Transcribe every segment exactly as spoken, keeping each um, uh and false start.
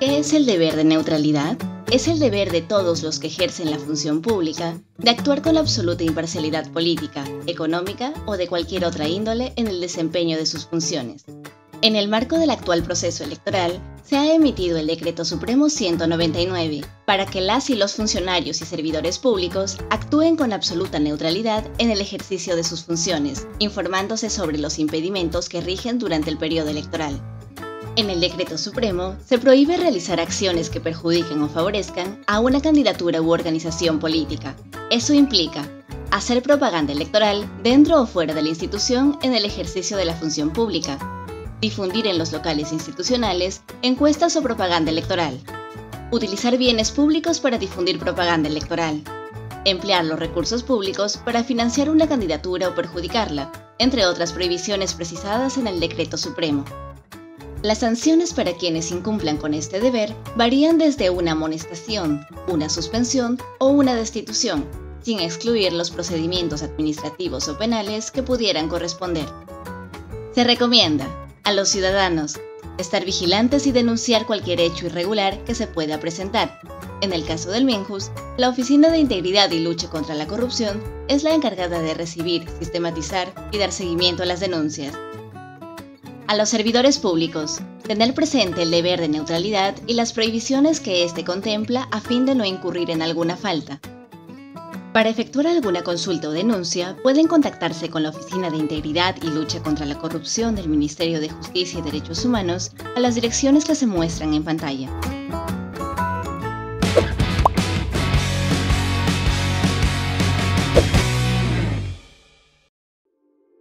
¿Qué es el deber de neutralidad? Es el deber de todos los que ejercen la función pública de actuar con la absoluta imparcialidad política, económica o de cualquier otra índole en el desempeño de sus funciones. En el marco del actual proceso electoral, se ha emitido el Decreto Supremo ciento noventa y nueve para que las y los funcionarios y servidores públicos actúen con absoluta neutralidad en el ejercicio de sus funciones, informándose sobre los impedimentos que rigen durante el periodo electoral. En el Decreto Supremo se prohíbe realizar acciones que perjudiquen o favorezcan a una candidatura u organización política. Eso implica hacer propaganda electoral dentro o fuera de la institución en el ejercicio de la función pública, difundir en los locales institucionales encuestas o propaganda electoral, utilizar bienes públicos para difundir propaganda electoral, emplear los recursos públicos para financiar una candidatura o perjudicarla, entre otras prohibiciones precisadas en el Decreto Supremo. Las sanciones para quienes incumplan con este deber varían desde una amonestación, una suspensión o una destitución, sin excluir los procedimientos administrativos o penales que pudieran corresponder. Se recomienda a los ciudadanos estar vigilantes y denunciar cualquier hecho irregular que se pueda presentar. En el caso del Minjus, la Oficina de Integridad y Lucha contra la Corrupción es la encargada de recibir, sistematizar y dar seguimiento a las denuncias. A los servidores públicos, tener presente el deber de neutralidad y las prohibiciones que éste contempla a fin de no incurrir en alguna falta. Para efectuar alguna consulta o denuncia, pueden contactarse con la Oficina de Integridad y Lucha contra la Corrupción del Ministerio de Justicia y Derechos Humanos a las direcciones que se muestran en pantalla.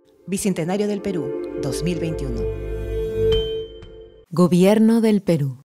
Bicentenario del Perú, dos mil veintiuno. Gobierno del Perú.